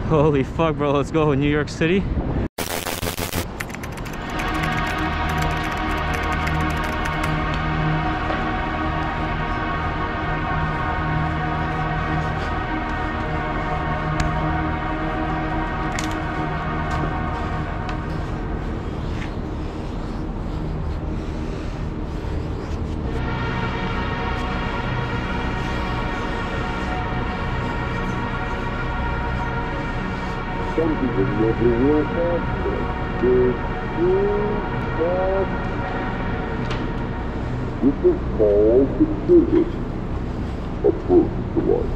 Holy fuck, bro, let's go. New York City. Something that never will happen. This is called the biggest approach to life.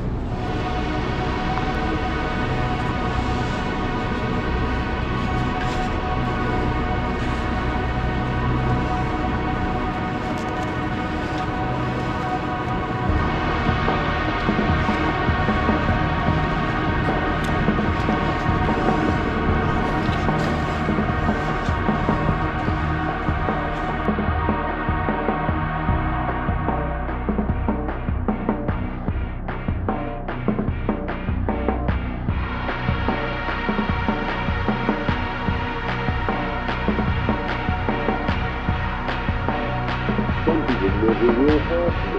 Something that never will happen.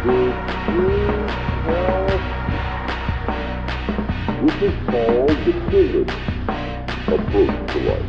This is called the biggest approach to life.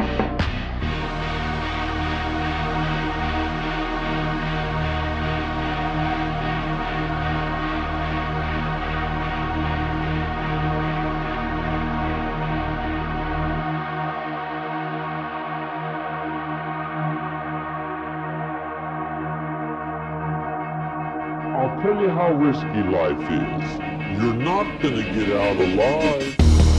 I'll tell you how risky life is. You're not gonna get out alive.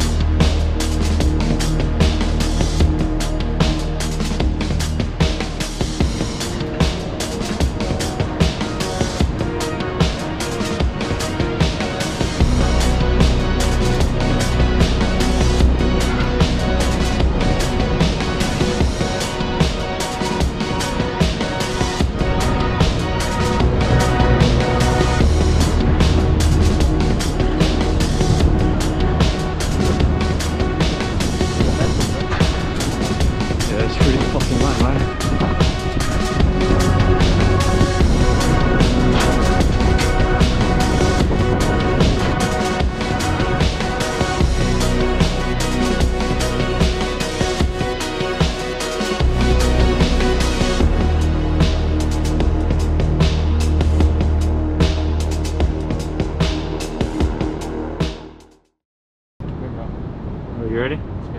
You ready?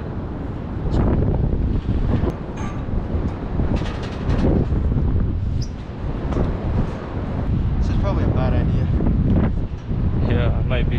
This is probably a bad idea. Yeah, it might be.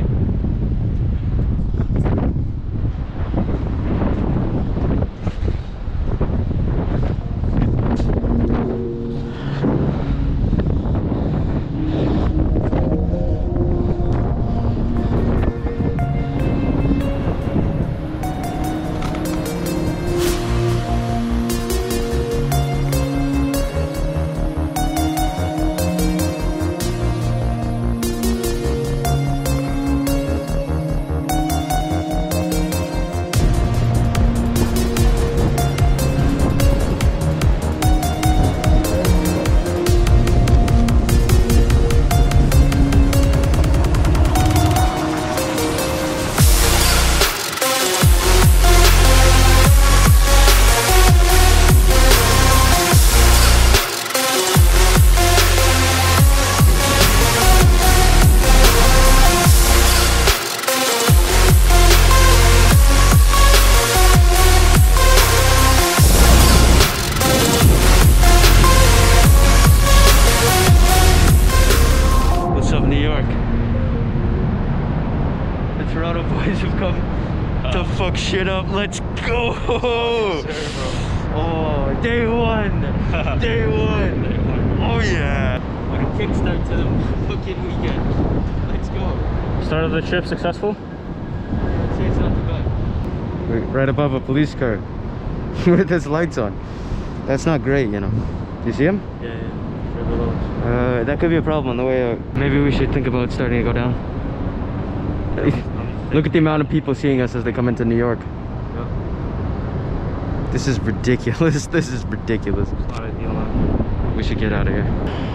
Toronto boys have come to fuck shit up. Let's go! Yes, sir, oh, day one! Day one! Oh yeah! What a kickstart to the fucking weekend. Let's go. Start of the trip successful? I'd say it's not too bad. We're right above a police car with his lights on. That's not great, you know. Do you see him? Yeah, yeah. Further low. That could be a problem on the way out. Maybe we should think about starting to go down. Look at the amount of people seeing us as they come into New York. Yep. This is ridiculous. This is ridiculous. It's not ideal, man. We should get out of here.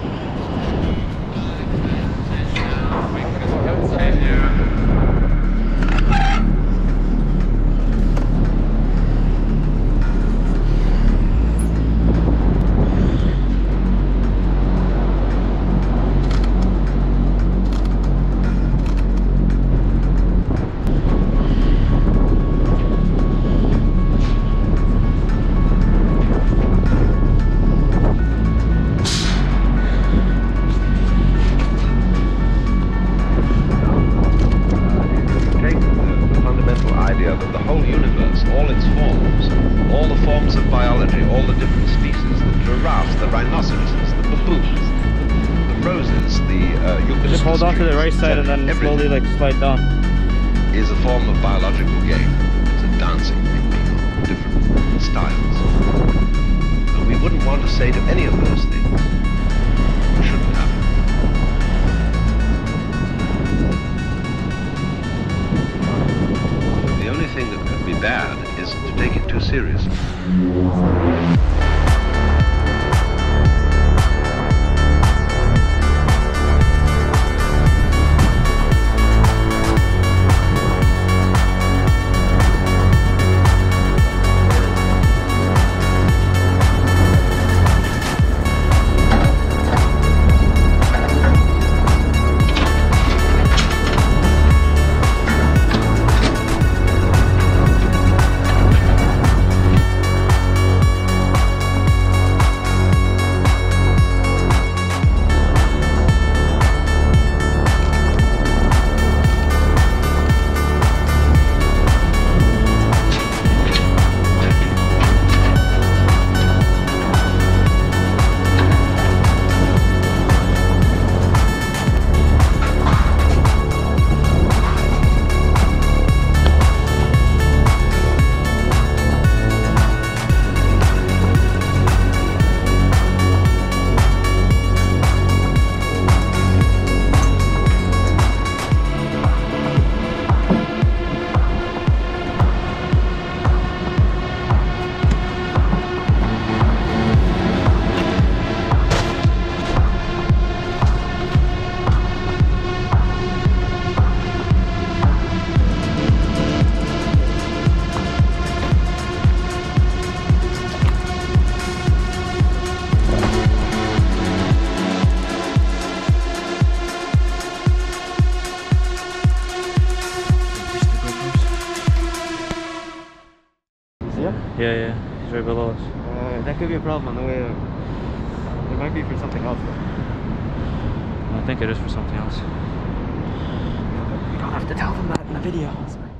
That the whole universe, all its forms, all the forms of biology, all the different species, the giraffes, the rhinoceroses, the baboons, the roses, the eucalyptus Just hold on to the right trees, side and then slowly like slide down. Is a form of biological game. It's a dancing technique, different styles. And we wouldn't want to say to any of those things, we shouldn't have. The only thing that could be bad is to take it too seriously. Yeah, he's right below us. That could be a problem on the way up. It might be for something else though. I think it is for something else. We don't have to tell them that in the video.